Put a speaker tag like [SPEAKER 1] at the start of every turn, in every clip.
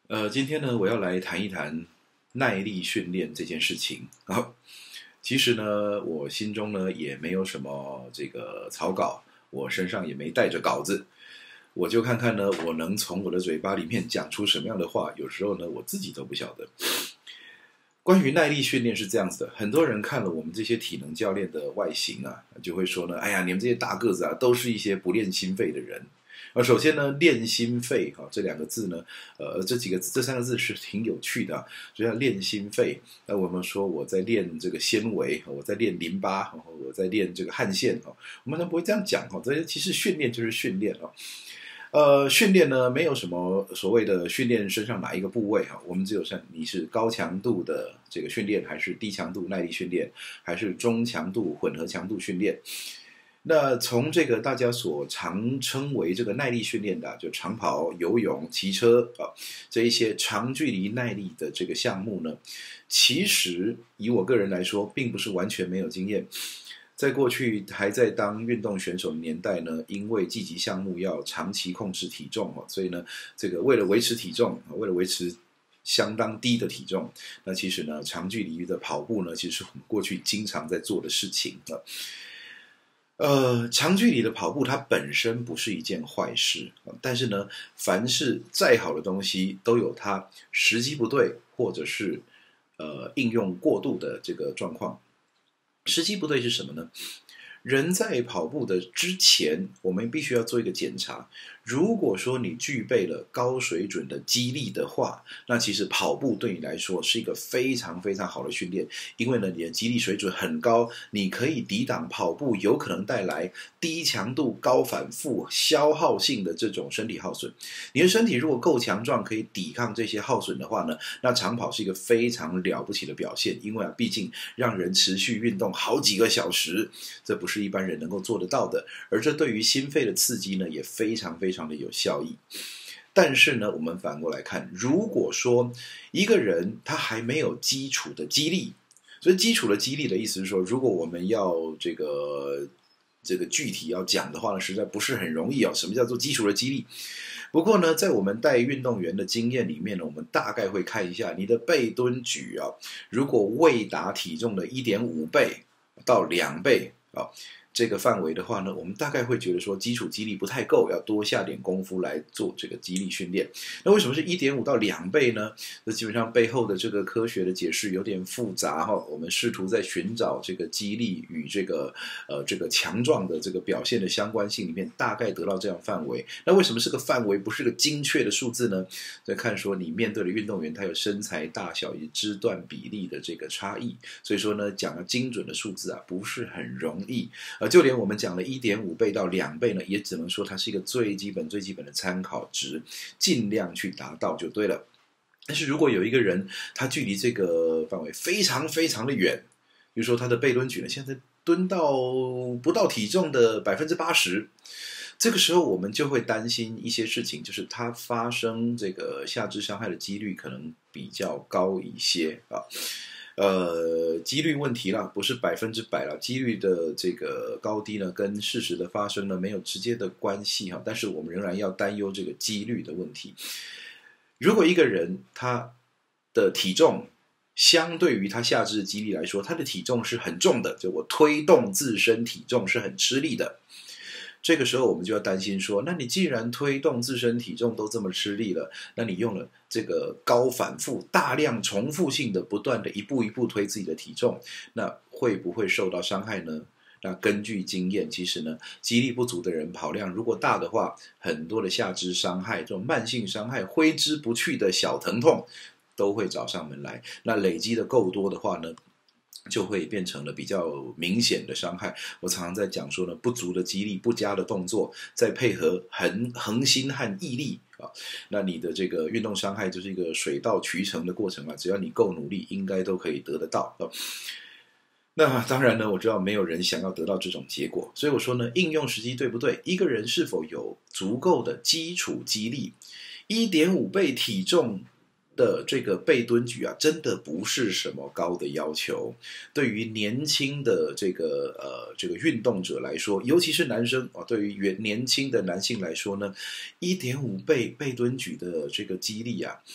[SPEAKER 1] 今天呢，我要来谈一谈耐力训练这件事情啊。其实呢，我心中呢也没有什么这个草稿，我身上也没带着稿子，我就看看呢，我能从我的嘴巴里面讲出什么样的话。有时候呢，我自己都不晓得。关于耐力训练是这样子的，很多人看了我们这些体能教练的外形啊，就会说呢，哎呀，你们这些大个子啊，都是一些不练心肺的人。首先呢，练心肺这两个字呢，这三个字是挺有趣的就像练心肺，那我们说我在练这个纤维，我在练淋巴，我在练这个汗腺我们都不会这样讲这些其实训练就是训练训练呢没有什么所谓的训练身上哪一个部位我们只有像你是高强度的这个训练，还是低强度耐力训练，还是中强度混合强度训练。那从这个大家所常称为这个耐力训练的就长跑、游泳、骑车这一些长距离耐力的这个项目呢，其实以我个人来说，并不是完全没有经验。在过去还在当运动选手的年代呢，因为积极项目要长期控制体重所以呢，这个为了维持体重，为了维持相当低的体重，那其实呢，长距离的跑步呢，其实是我们过去经常在做的事情长距离的跑步它本身不是一件坏事但是呢，凡是再好的东西都有它时机不对，或者是应用过度的这个状况。时机不对是什么呢？人在跑步的之前，我们必须要做一个检查。如果说你具备了高水准的肌力的话，那其实跑步对你来说是一个非常非常好的训练，因为呢，你的肌力水准很高，你可以抵挡跑步有可能带来低强度、高反复、消耗性的这种身体耗损。你的身体如果够强壮，可以抵抗这些耗损的话呢，那长跑是一个非常了不起的表现，因为毕竟让人持续运动好几个小时，这不是一般人能够做得到的，而这对于心肺的刺激呢，也非常非常的有效益。但是呢，我们反过来看，如果说一个人他还没有基础的肌力，所以基础的肌力的意思是说，如果我们要这个具体要讲的话呢，实在不是很容易什么叫做基础的肌力？不过呢，在我们带运动员的经验里面呢，我们大概会看一下你的背蹲举如果未达体重的 1.5 倍到2倍这个范围的话呢，我们大概会觉得说基础肌力不太够，要多下点功夫来做这个肌力训练。那为什么是 1.5 到2倍呢？这基本上背后的这个科学的解释有点复杂我们试图在寻找这个肌力与这个强壮的这个表现的相关性里面，大概得到这样范围。那为什么是个范围，不是个精确的数字呢？在看说你面对的运动员，他有身材大小与肢段比例的这个差异，所以说呢，讲了精准的数字不是很容易。就连我们讲了 1.5 倍到2倍呢，也只能说它是一个最基本的参考值，尽量去达到就对了。但是如果有一个人他距离这个范围非常非常的远，比如说他的背蹲举呢，现在蹲到不到体重的 80%， 这个时候我们就会担心一些事情，就是他发生这个下肢伤害的几率可能比较高一些几率问题啦，不是100%啦，几率的这个高低呢，跟事实的发生呢没有直接的关系但是我们仍然要担忧这个几率的问题。如果一个人他的体重相对于他下肢的肌力来说，他的体重是很重的，就我推动自身体重是很吃力的。这个时候我们就要担心说，那你既然推动自身体重都这么吃力了，那你用了这个高反复、大量重复性的不断的一步一步推自己的体重，那会不会受到伤害呢？那根据经验，其实呢，肌力不足的人跑量如果大的话，很多的下肢伤害、这种慢性伤害、挥之不去的小疼痛都会找上门来。那累积的够多的话呢，就会变成了比较明显的伤害。我常常在讲说呢，不足的肌力、不佳的动作，再配合恒心和毅力那你的这个运动伤害就是一个水到渠成的过程只要你够努力，应该都可以得得到那当然呢，我知道没有人想要得到这种结果，所以我说呢，应用时机对不对？一个人是否有足够的基础肌力，1.5倍体重的这个背蹲举啊，真的不是什么高的要求。对于年轻的这个运动者来说，尤其是男生啊，对于年轻的男性来说呢，1.5倍背蹲举的这个肌力啊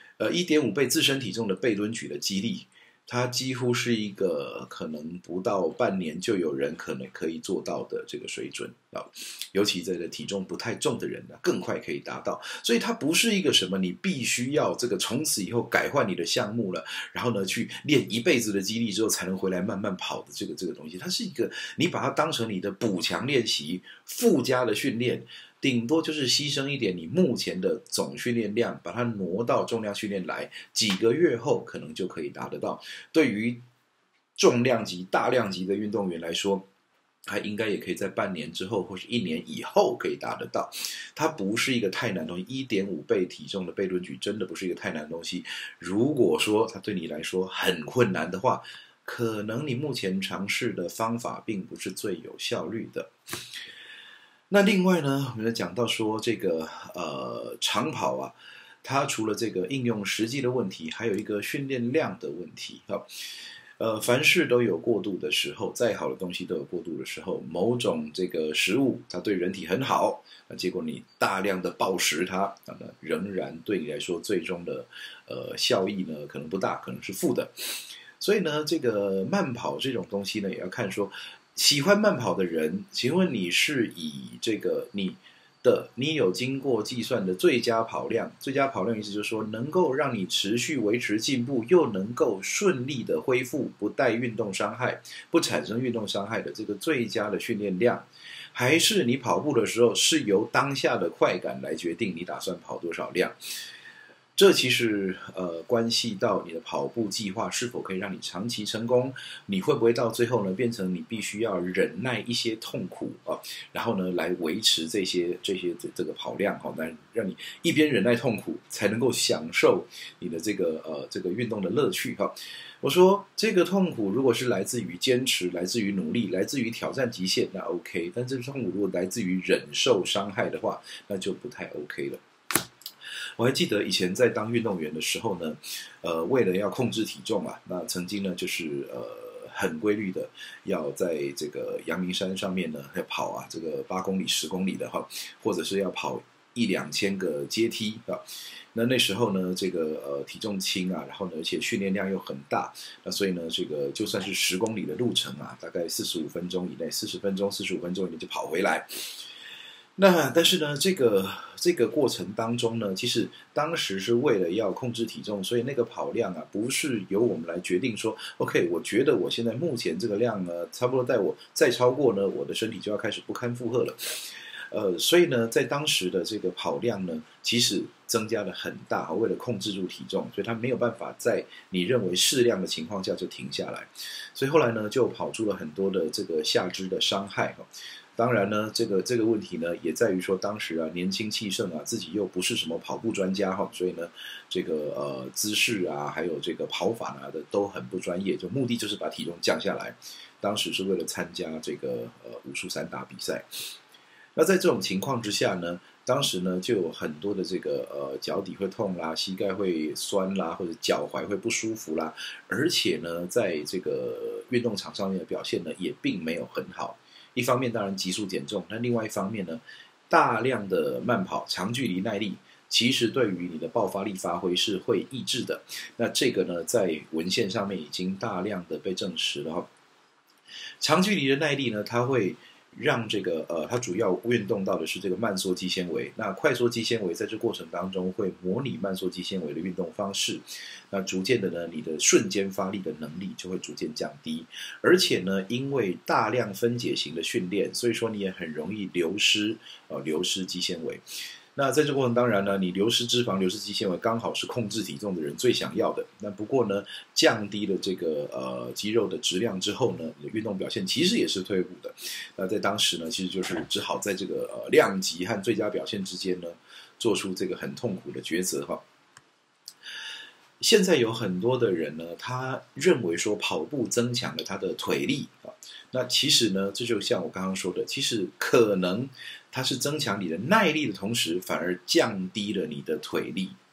[SPEAKER 1] ，1.5倍自身体重的背蹲举的肌力，它几乎是一个可能不到半年就有人可能可以做到的这个水准啊，尤其这个体重不太重的人呢，更快可以达到。所以它不是一个什么你必须要这个从此以后改换你的项目了，然后呢去练一辈子的肌力之后才能回来慢慢跑的这个东西。它是一个你把它当成你的补强练习附加的训练。顶多就是牺牲一点你目前的总训练量，把它挪到重量训练来，几个月后可能就可以达得到。对于重量级、大量级的运动员来说，他应该也可以在半年之后或是1年以后可以达得到。它不是一个太难的东西，1.5倍体重的背蹲举真的不是一个太难的东西。如果说它对你来说很困难的话，可能你目前尝试的方法并不是最有效率的。那另外呢，我们讲到说这个长跑啊，它除了这个应用实际的问题，还有一个训练量的问题哈。凡事都有过度的时候，再好的东西都有过度的时候。某种这个食物它对人体很好，结果你大量的暴食它，仍然对你来说最终的效益呢可能不大，可能是负的。所以呢，这个慢跑这种东西呢，也要看说。喜欢慢跑的人，请问你是以这个你有经过计算的最佳跑量，最佳跑量意思就是说能够让你持续维持进步，又能够顺利的恢复，不带运动伤害，不产生运动伤害的这个最佳的训练量，还是你跑步的时候是由当下的快感来决定你打算跑多少量？这其实关系到你的跑步计划是否可以让你长期成功，你会不会到最后呢变成你必须要忍耐一些痛苦啊，然后呢来维持这个跑量哈，来让你一边忍耐痛苦，才能够享受你的这个运动的乐趣哈。我说这个痛苦如果是来自于坚持，来自于努力，来自于挑战极限，那 OK， 但这个痛苦如果来自于忍受伤害的话，那就不太 OK 了。我还记得以前在当运动员的时候呢，为了要控制体重啊，那曾经呢就是很规律的要在这个阳明山上面呢要跑啊，这个8公里、10公里的哈，或者是要跑1-2千个阶梯啊。那时候呢，这个体重轻啊，然后呢，而且训练量又很大，那所以呢，这个就算是10公里的路程啊，大概45分钟以内，40分钟、45分钟以内就跑回来。那但是呢，这个过程当中呢，其实当时是为了要控制体重，所以那个跑量啊，不是由我们来决定说 ，OK， 我觉得我现在目前这个量呢，差不多带我再超过呢，我的身体就要开始不堪负荷了。所以呢，在当时的这个跑量呢，其实增加了很大，为了控制住体重，所以它没有办法在你认为适量的情况下就停下来，所以后来呢，就跑出了很多的这个下肢的伤害。当然呢，这个问题呢，也在于说当时啊年轻气盛啊，自己又不是什么跑步专家哈，所以呢，这个姿势啊，还有这个跑法啊的都很不专业，就目的就是把体重降下来。当时是为了参加这个武术散打比赛。那在这种情况之下呢，当时呢就有很多的这个脚底会痛啦，膝盖会酸啦，或者脚踝会不舒服啦，而且呢，在这个运动场上面的表现呢，也并没有很好。一方面当然急速减重，但另外一方面呢，大量的慢跑、长距离耐力，其实对于你的爆发力发挥是会抑制的。那这个呢，在文献上面已经大量的被证实了。长距离的耐力呢，它会让这个它主要运动到的是这个慢缩肌纤维。那快缩肌纤维在这过程当中会模拟慢缩肌纤维的运动方式，那逐渐的呢，你的瞬间发力的能力就会逐渐降低。而且呢，因为大量分解型的训练，所以说你也很容易流失肌纤维。那在这过程当然呢，你流失脂肪、流失肌纤维，刚好是控制体重的人最想要的。那不过呢，降低了这个肌肉的质量之后呢，你的运动表现其实也是退步的。那在当时呢，其实就是只好在这个量级和最佳表现之间呢，做出这个很痛苦的抉择哈。现在有很多的人呢，他认为说跑步增强了他的腿力啊，那其实呢，这就像我刚刚说的，其实可能它是增强你的耐力的同时，反而降低了你的腿力。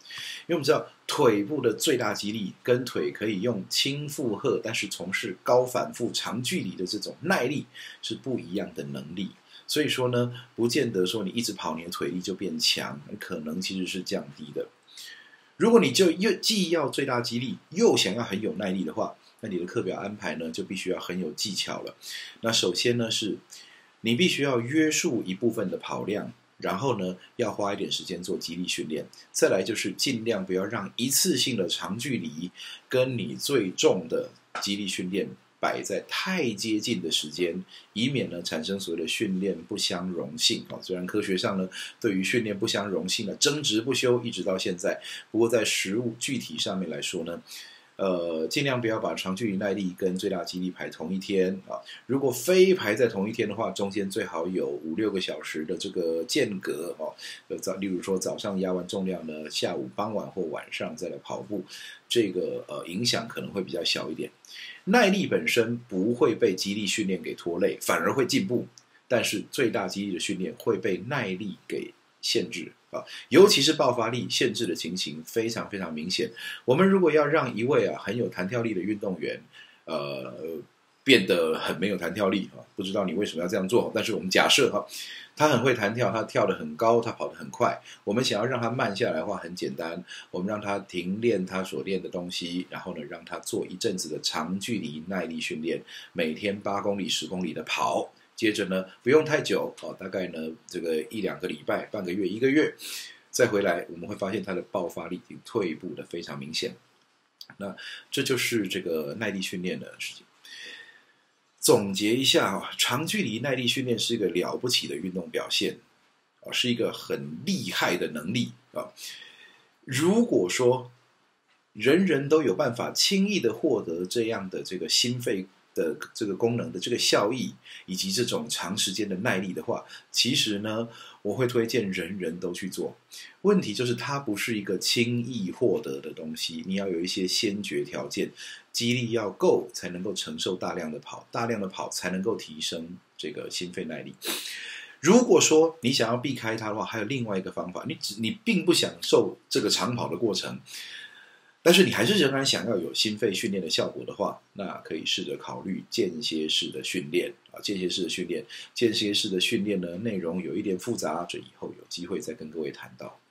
[SPEAKER 1] 因为我们知道腿部的最大肌力跟腿可以用轻负荷，但是从事高反复长距离的这种耐力是不一样的能力。所以说呢，不见得说你一直跑你的腿力就变强，可能其实是降低的。如果你就既要最大肌力，又想要很有耐力的话，那你的课表安排呢就必须要很有技巧了。那首先呢是，你必须要约束一部分的跑量，然后呢要花一点时间做肌力训练。再来就是尽量不要让一次性的长距离跟你最重的肌力训练摆在太接近的时间，以免呢产生所谓的训练不相容性。虽然科学上呢对于训练不相容性呢争执不休，一直到现在，不过在实务具体上面来说呢，尽量不要把长距离耐力跟最大肌力排同一天啊。如果非排在同一天的话，中间最好有5-6个小时的这个间隔哦。例如说早上压完重量呢，下午、傍晚或晚上再来跑步，这个影响可能会比较小一点。耐力本身不会被肌力训练给拖累，反而会进步。但是最大肌力的训练会被耐力给限制啊，尤其是爆发力限制的情形非常非常明显。我们如果要让一位很有弹跳力的运动员，变得很没有弹跳力，不知道你为什么要这样做，但是我们假设他很会弹跳，他跳得很高，他跑得很快，我们想要让他慢下来的话很简单，我们让他停练他所练的东西，然后呢让他做一阵子的长距离耐力训练，每天8公里、10公里的跑，接着呢不用太久，大概呢这个1-2个礼拜、半个月、1个月再回来，我们会发现他的爆发力已经退步的非常明显。那这就是这个耐力训练的事情。总结一下，长距离耐力训练是一个了不起的运动表现，是一个很厉害的能力。如果说人人都有办法轻易的获得这样的这个心肺的这个功能的这个效益，以及这种长时间的耐力的话，其实呢我会推荐人人都去做。问题就是它不是一个轻易获得的东西，你要有一些先决条件，肌力要够才能够承受大量的跑，大量的跑才能够提升这个心肺耐力。如果说你想要避开它的话，还有另外一个方法，你并不享受这个长跑的过程，但是你还是仍然想要有心肺训练的效果的话，那可以试着考虑间歇式的训练啊。间歇式的训练呢内容有一点复杂，这以后有机会再跟各位谈到。